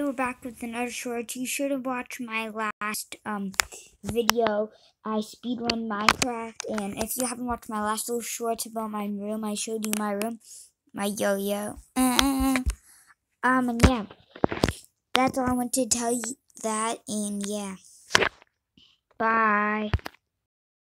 We're back with another short. You should have watched my last video. I speedrun Minecraft, and if you haven't watched my last little short about my room, I showed you my room, my yo-yo. And yeah, that's all I wanted to tell you. And yeah, bye.